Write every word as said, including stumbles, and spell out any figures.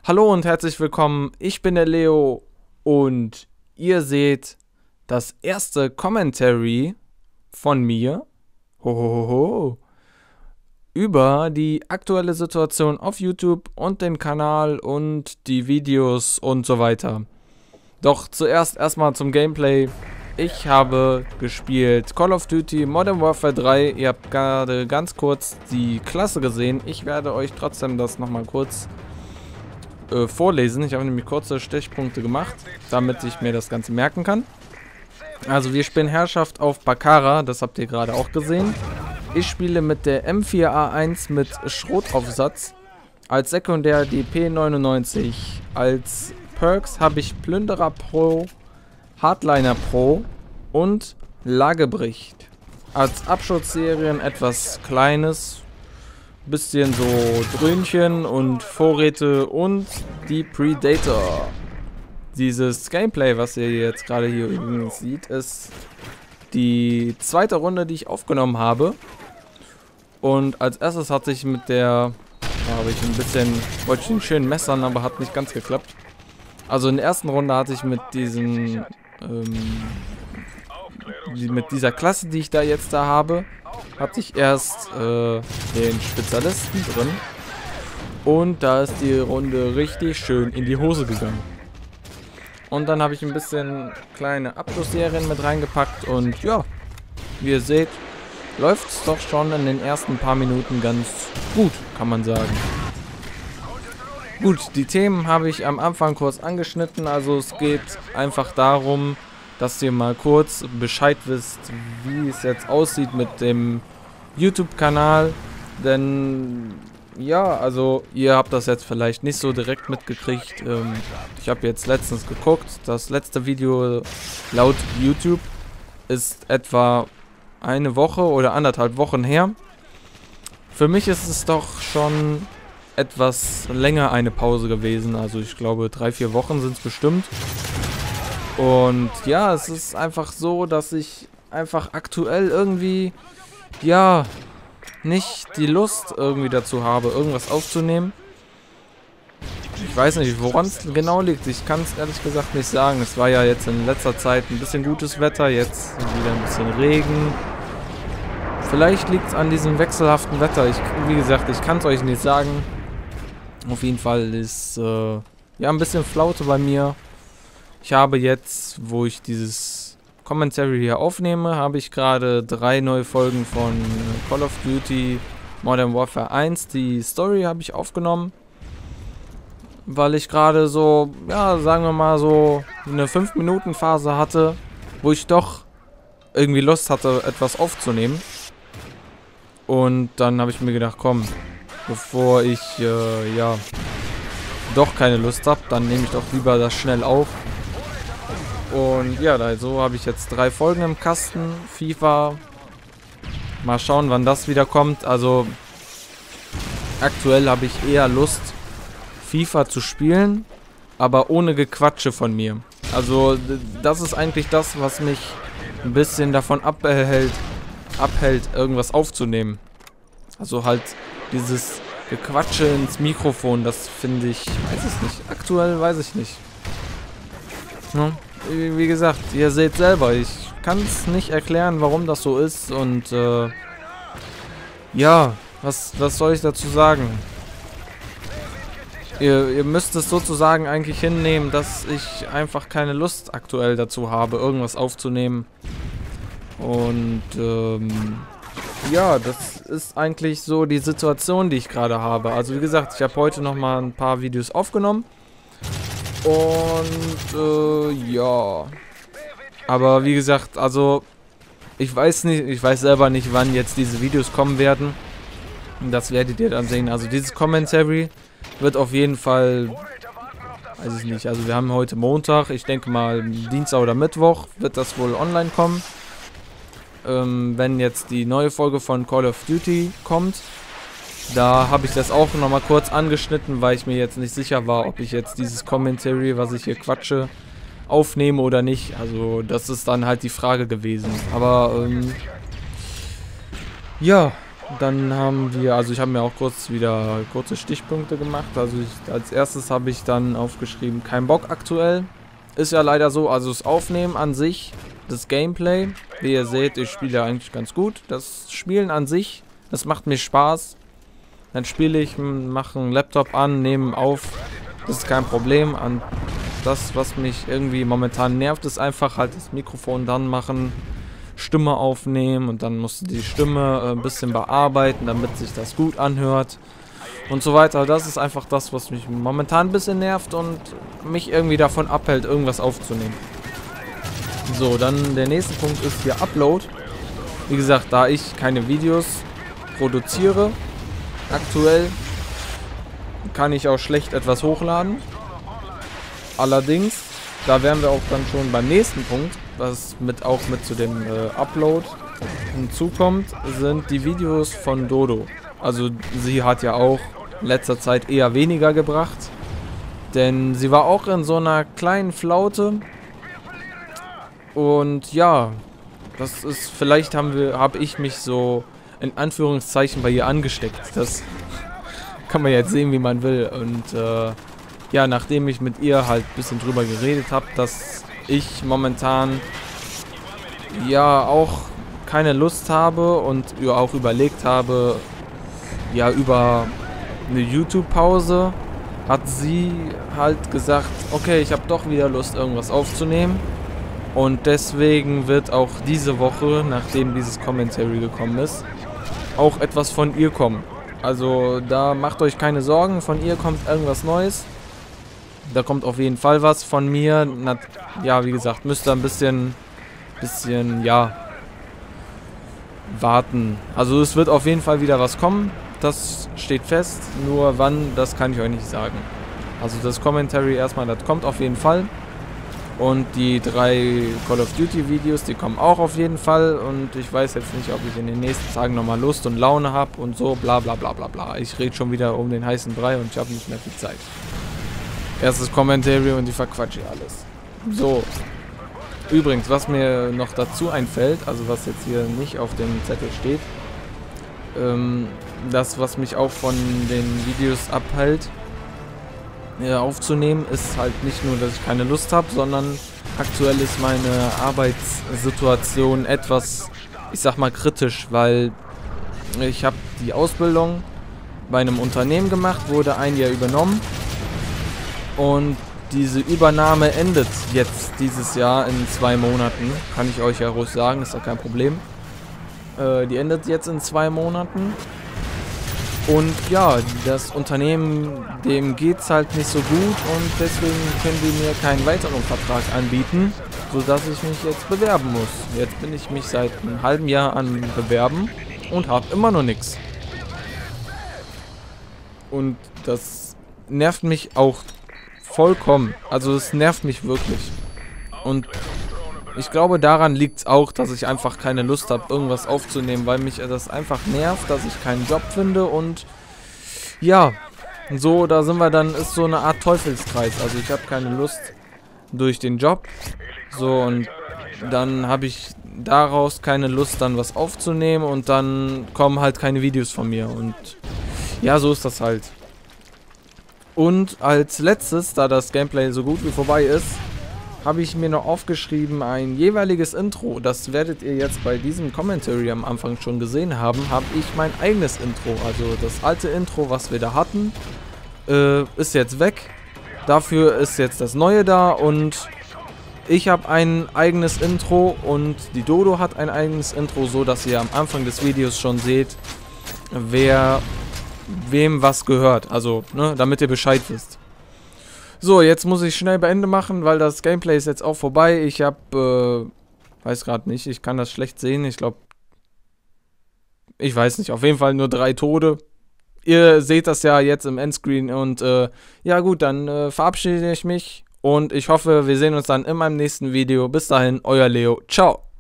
Hallo und herzlich willkommen, ich bin der Leo und ihr seht das erste Commentary von mir hohoho, über die aktuelle Situation auf YouTube und den Kanal und die Videos und so weiter. Doch zuerst erstmal zum Gameplay. Ich habe gespielt Call of Duty Modern Warfare drei. Ihr habt gerade ganz kurz die Klasse gesehen. Ich werde euch trotzdem das nochmal kurz äh, vorlesen. Ich habe nämlich kurze Stichpunkte gemacht, damit ich mir das Ganze merken kann. Also wir spielen Herrschaft auf Bakara, das habt ihr gerade auch gesehen. Ich spiele mit der M vier A eins mit Schrotaufsatz. Als Sekundär die P neunundneunzig. Als Perks habe ich Plünderer Pro, Hardliner Pro und Lagebericht. Als Abschutzserien etwas Kleines, bisschen so Dröhnchen und Vorräte und die Predator. Dieses Gameplay, was ihr jetzt gerade hier übrigens seht, ist die zweite Runde, die ich aufgenommen habe. Und als erstes hatte ich mit der, da habe ich ein bisschen, wollte ich den schön messern, aber hat nicht ganz geklappt. Also in der ersten Runde hatte ich mit diesen, ähm, die, mit dieser Klasse, die ich da jetzt da habe, hatte ich erst äh, den Spezialisten drin. Und da ist die Runde richtig schön in die Hose gegangen. Und dann habe ich ein bisschen kleine Abschlussserien mit reingepackt und ja, wie ihr seht, läuft es doch schon in den ersten paar Minuten ganz gut, kann man sagen. Gut, die Themen habe ich am Anfang kurz angeschnitten, also es geht einfach darum, dass ihr mal kurz Bescheid wisst, wie es jetzt aussieht mit dem YouTube-Kanal, denn ja, also ihr habt das jetzt vielleicht nicht so direkt mitgekriegt. Ähm, ich habe jetzt letztens geguckt, das letzte Video laut YouTube ist etwa eine Woche oder anderthalb Wochen her. Für mich ist es doch schon etwas länger eine Pause gewesen, also ich glaube drei, vier Wochen sind es bestimmt. Und ja, es ist einfach so, dass ich einfach aktuell irgendwie, ja, nicht die Lust irgendwie dazu habe, irgendwas aufzunehmen. Ich weiß nicht, woran es genau liegt. Ich kann es ehrlich gesagt nicht sagen. Es war ja jetzt in letzter Zeit ein bisschen gutes Wetter, jetzt wieder ein bisschen Regen. Vielleicht liegt es an diesem wechselhaften Wetter. Ich, wie gesagt, ich kann es euch nicht sagen. Auf jeden Fall ist äh, ja ein bisschen Flaute bei mir. Ich habe jetzt, wo ich dieses Commentary hier aufnehme, habe ich gerade drei neue Folgen von Call of Duty Modern Warfare eins. Die Story habe ich aufgenommen, weil ich gerade so, ja, sagen wir mal so eine fünf Minuten Phase hatte, wo ich doch irgendwie Lust hatte, etwas aufzunehmen. Und dann habe ich mir gedacht, komm, bevor ich, äh, ja, doch keine Lust habe, dann nehme ich doch lieber das schnell auf. Und ja, also habe ich jetzt drei Folgen im Kasten. FIFA. Mal schauen, wann das wieder kommt. Also aktuell habe ich eher Lust, FIFA zu spielen, aber ohne Gequatsche von mir. Also das ist eigentlich das, was mich ein bisschen davon abhält, abhält, irgendwas aufzunehmen. Also halt dieses Gequatsche ins Mikrofon, das finde ich, weiß ich nicht. Aktuell weiß ich nicht. Hm? Wie gesagt, ihr seht selber, ich kann es nicht erklären, warum das so ist und äh, ja, was, was soll ich dazu sagen? Ihr, ihr müsst es sozusagen eigentlich hinnehmen, dass ich einfach keine Lust aktuell dazu habe, irgendwas aufzunehmen. Und ähm, ja, das ist eigentlich so die Situation, die ich gerade habe. Also wie gesagt, ich habe heute nochmal ein paar Videos aufgenommen. Und äh, ja, aber wie gesagt, also ich weiß nicht, ich weiß selber nicht, wann jetzt diese Videos kommen werden. Das werdet ihr dann sehen. Also dieses Commentary wird auf jeden Fall, weiß ich nicht, also wir haben heute Montag, ich denke mal Dienstag oder Mittwoch wird das wohl online kommen. Ähm, wenn jetzt die neue Folge von Call of Duty kommt. Da habe ich das auch nochmal kurz angeschnitten, weil ich mir jetzt nicht sicher war, ob ich jetzt dieses Commentary, was ich hier quatsche, aufnehme oder nicht. Also das ist dann halt die Frage gewesen. Aber ähm, ja, Dann haben wir, also ich habe mir auch kurz wieder kurze Stichpunkte gemacht. Also ich, als erstes habe ich dann aufgeschrieben, kein Bock aktuell. Ist ja leider so, also das Aufnehmen an sich, das Gameplay, wie ihr seht, ich spiele ja eigentlich ganz gut. Das Spielen an sich, das macht mir Spaß. Dann spiele ich, mache einen Laptop an, nehme auf, das ist kein Problem. An das, was mich irgendwie momentan nervt, ist einfach halt das Mikrofon dann machen, Stimme aufnehmen und dann musst du die Stimme äh, ein bisschen bearbeiten, damit sich das gut anhört und so weiter. Das ist einfach das, was mich momentan ein bisschen nervt und mich irgendwie davon abhält, irgendwas aufzunehmen. So, dann der nächste Punkt ist hier Upload. Wie gesagt, da ich keine Videos produziere, aktuell kann ich auch schlecht etwas hochladen. Allerdings, da wären wir auch dann schon beim nächsten Punkt, was mit auch mit zu dem äh, Upload hinzukommt, sind die Videos von Dodo. Also sie hat ja auch in letzter Zeit eher weniger gebracht, denn sie war auch in so einer kleinen Flaute. Und ja, das ist, vielleicht haben wir, habe ich mich so in Anführungszeichen bei ihr angesteckt. Das kann man jetzt sehen, wie man will. Und äh, ja, nachdem ich mit ihr halt ein bisschen drüber geredet habe, dass ich momentan ja auch keine Lust habe und ja, auch überlegt habe, ja, über eine YouTube-Pause, hat sie halt gesagt, okay, ich habe doch wieder Lust, irgendwas aufzunehmen. Und deswegen wird auch diese Woche, nachdem dieses Commentary gekommen ist, auch etwas von ihr kommen. Also da macht euch keine Sorgen, von ihr kommt irgendwas Neues. Da kommt auf jeden Fall was von mir. Na, ja, wie gesagt, müsst ihr ein bisschen, bisschen, ja, warten. Also es wird auf jeden Fall wieder was kommen. Das steht fest. Nur wann, das kann ich euch nicht sagen. Also das Commentary erstmal, das kommt auf jeden Fall. Und die drei Call of Duty Videos, die kommen auch auf jeden Fall. Und ich weiß jetzt nicht, ob ich in den nächsten Tagen nochmal Lust und Laune habe und so, bla bla bla bla bla. Ich rede schon wieder um den heißen Brei und ich habe nicht mehr viel Zeit. Erstes Commentary und ich verquatsche alles. So. Übrigens, was mir noch dazu einfällt, also was jetzt hier nicht auf dem Zettel steht, ähm, das, was mich auch von den Videos abhält, ja, aufzunehmen, ist halt nicht nur, dass ich keine Lust habe, sondern aktuell ist meine Arbeitssituation etwas, ich sag mal, kritisch, weil ich habe die Ausbildung bei einem Unternehmen gemacht, wurde ein Jahr übernommen und diese Übernahme endet jetzt dieses Jahr in zwei Monaten, kann ich euch ja ruhig sagen, ist ja kein Problem. Äh, die endet jetzt in zwei Monaten. Und ja, das Unternehmen, dem geht's halt nicht so gut und deswegen können die mir keinen weiteren Vertrag anbieten, sodass ich mich jetzt bewerben muss. Jetzt bin ich mich seit einem halben Jahr an Bewerben und habe immer noch nichts. Und das nervt mich auch vollkommen. Also es nervt mich wirklich. Und ich glaube, daran liegt es auch, dass ich einfach keine Lust habe, irgendwas aufzunehmen, weil mich das einfach nervt, dass ich keinen Job finde und ja, so, da sind wir dann, ist so eine Art Teufelskreis. Also ich habe keine Lust durch den Job, so, und dann habe ich daraus keine Lust, dann was aufzunehmen und dann kommen halt keine Videos von mir und ja, so ist das halt. Und als letztes, da das Gameplay so gut wie vorbei ist, habe ich mir noch aufgeschrieben, ein jeweiliges Intro. Das werdet ihr jetzt bei diesem Commentary am Anfang schon gesehen haben, habe ich mein eigenes Intro. Also das alte Intro, was wir da hatten, äh, ist jetzt weg. Dafür ist jetzt das neue da und ich habe ein eigenes Intro und die Dodo hat ein eigenes Intro, so dass ihr am Anfang des Videos schon seht, wer wem was gehört. Also, ne, damit ihr Bescheid wisst. So, jetzt muss ich schnell Beende machen, weil das Gameplay ist jetzt auch vorbei. Ich habe, äh, weiß gerade nicht, ich kann das schlecht sehen. Ich glaube, ich weiß nicht, auf jeden Fall nur drei Tode. Ihr seht das ja jetzt im Endscreen und, äh, ja gut, dann äh, verabschiede ich mich und ich hoffe, wir sehen uns dann in meinem nächsten Video. Bis dahin, euer Leo. Ciao.